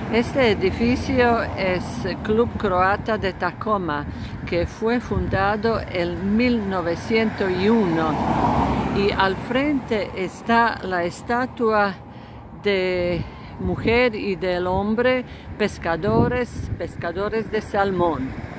Este edificio es Club Croata de Tacoma, que fue fundado en 1901 y al frente está la estatua de mujer y del hombre pescadores de salmón.